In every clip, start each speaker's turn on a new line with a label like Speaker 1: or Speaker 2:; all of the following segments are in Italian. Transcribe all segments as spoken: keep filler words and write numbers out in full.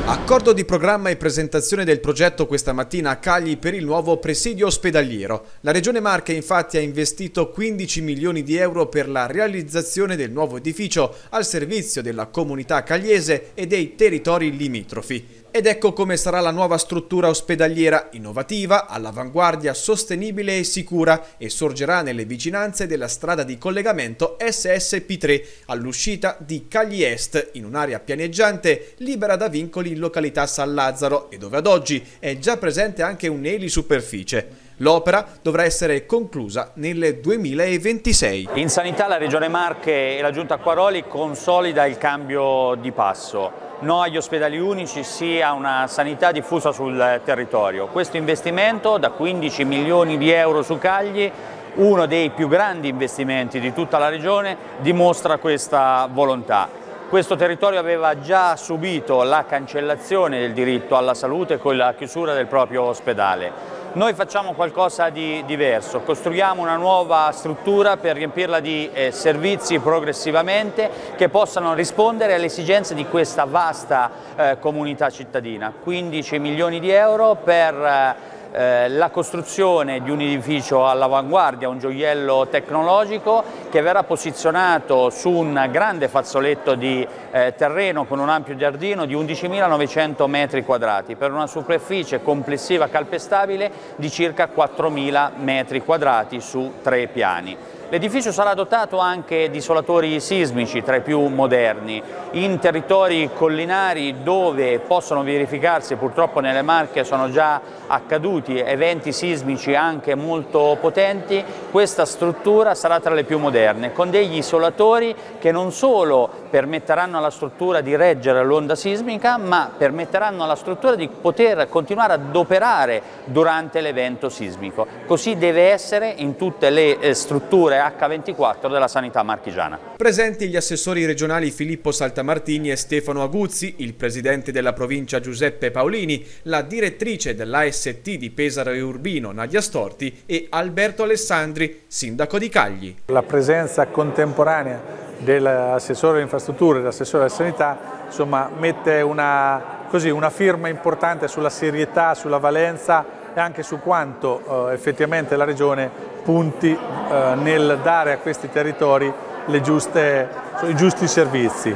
Speaker 1: Accordo di programma e presentazione del progetto questa mattina a Cagli per il nuovo presidio ospedaliero. La Regione Marche infatti ha investito quindici milioni di euro per la realizzazione del nuovo edificio al servizio della comunità cagliese e dei territori limitrofi. Ed ecco come sarà la nuova struttura ospedaliera, innovativa, all'avanguardia, sostenibile e sicura, e sorgerà nelle vicinanze della strada di collegamento S S P tre, all'uscita di Cagli Est, in un'area pianeggiante libera da vincoli in località San Lazzaro e dove ad oggi è già presente anche un'elisuperficie. L'opera dovrà essere conclusa nel duemilaventisei.
Speaker 2: In sanità la Regione Marche e la Giunta Acquaroli consolida il cambio di passo. No agli ospedali unici, sì a una sanità diffusa sul territorio. Questo investimento da quindici milioni di euro su Cagli, uno dei più grandi investimenti di tutta la Regione, dimostra questa volontà. Questo territorio aveva già subito la cancellazione del diritto alla salute con la chiusura del proprio ospedale. Noi facciamo qualcosa di diverso, costruiamo una nuova struttura per riempirla di eh, servizi progressivamente che possano rispondere alle esigenze di questa vasta eh, comunità cittadina. quindici milioni di euro per eh, Eh, la costruzione di un edificio all'avanguardia, un gioiello tecnologico che verrà posizionato su un grande fazzoletto di eh, terreno con un ampio giardino di undicimilanovecento metri quadrati per una superficie complessiva calpestabile di circa quattromila metri quadrati su tre piani. L'edificio sarà dotato anche di isolatori sismici tra i più moderni, in territori collinari dove possono verificarsi, purtroppo nelle Marche sono già accaduti eventi sismici anche molto potenti. Questa struttura sarà tra le più moderne, con degli isolatori che non solo permetteranno alla struttura di reggere l'onda sismica, ma permetteranno alla struttura di poter continuare ad operare durante l'evento sismico. Così deve essere in tutte le strutture acca ventiquattro della sanità marchigiana.
Speaker 1: Presenti gli assessori regionali Filippo Saltamartini e Stefano Aguzzi, il presidente della provincia Giuseppe Paolini, la direttrice dell'A S T di Pesaro e Urbino Nadia Storti e Alberto Alessandri, sindaco di Cagli.
Speaker 3: La presenza contemporanea dell'assessore alle infrastrutture e dell'assessore alla sanità insomma, mette una, così, una firma importante sulla serietà, sulla valenza e anche su quanto eh, effettivamente la Regione punti eh, nel dare a questi territori le giuste, i giusti servizi.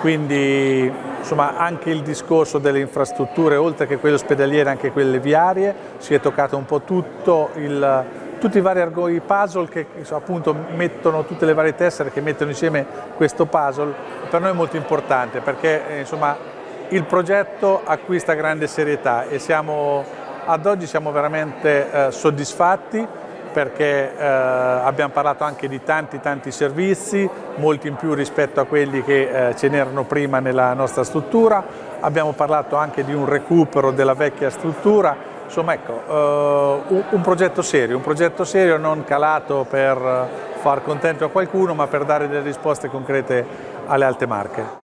Speaker 3: Quindi insomma, anche il discorso delle infrastrutture, oltre che quelle ospedaliere, anche quelle viarie, si è toccato un po' tutto il, tutti i vari puzzle che insomma, appunto mettono, tutte le varie tessere che mettono insieme questo puzzle. Per noi è molto importante perché eh, insomma, il progetto acquista grande serietà e siamo, ad oggi siamo veramente eh, soddisfatti perché eh, abbiamo parlato anche di tanti tanti servizi, molti in più rispetto a quelli che eh, ce n'erano prima nella nostra struttura, abbiamo parlato anche di un recupero della vecchia struttura, insomma ecco, eh, un, un progetto serio, un progetto serio non calato per far contento a qualcuno ma per dare delle risposte concrete alle Alte Marche.